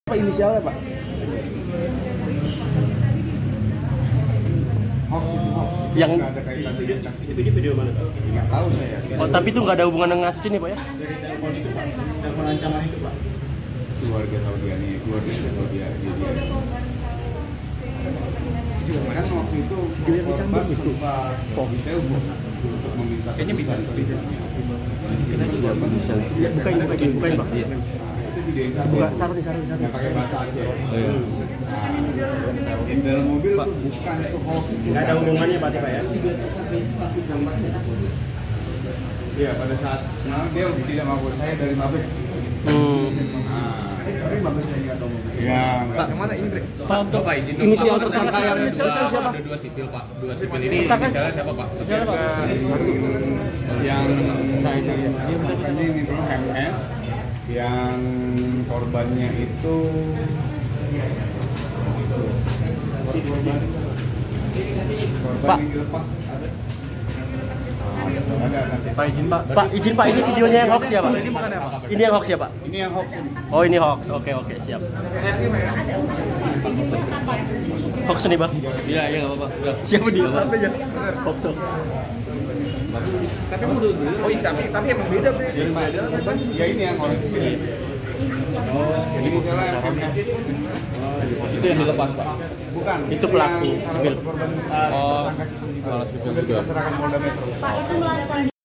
Apa inisialnya, Pak? Hoax itu hoax. Yang nggak ada kaitan dengan kasus Itu video mana? nggak tahu saya. oh, tapi itu nggak ada hubungan dengan kasus ini, Pak ya? Dari telepon itu Pak, telepon ancaman itu Pak. Keluarga tahu dia nih, keluarga tahu dia. Kan waktu itu korban sempat ditelepon untuk meminta tebusan tebusannya. Bukain, Pak. Itu video yang sama. Bukan, sarung. Yang pakai bahasa Aceh. Nah, di dalam mobil itu bukan itu hoax. Nggak ada hubungannya Pak ya? Iya, pada saat dia tidak mau saya dari Mabes. Tapi Mabes saya nggak tahu. Ya, Pak, yang mana ini, Bre? Pak, untuk inisial tersangka yang siapa? Ada dua sipil, Pak. Dua sipil ini inisialnya siapa, Pak? yang tersangkanya ini belum MS, yang korbannya itu korban Pak. yang dilepas ada nanti. Pak izin, Pak. Pak izin, Pak, ini videonya yang hoax ya, Pak? Ini bukan apa? Ini yang hoax ya, Pak? Ini yang hoax ini. Oh, ini hoax. Oke, siap. Hoax nih, Bang. Iya, nggak apa-apa. Siapa dia? Hoax. Tapi menurut beliau, tapi emang beda, Bre. Jadi Pak, ya ini yang orang sipil. Jadi misalnya MS Itu yang dilepas, Pak. bukan. Itu pelaku yang salah sipil. satu korban tersangka sipil juga. Kalau sipil Sudah juga. kita serahkan Polda Metro. Pak itu melakukan